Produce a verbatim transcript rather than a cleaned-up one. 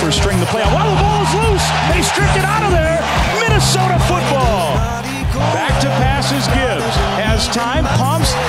Gophers string the play out. While the ball is loose, they stripped it out of there. Minnesota football. Back to passes Gibbs. Has time, pumps,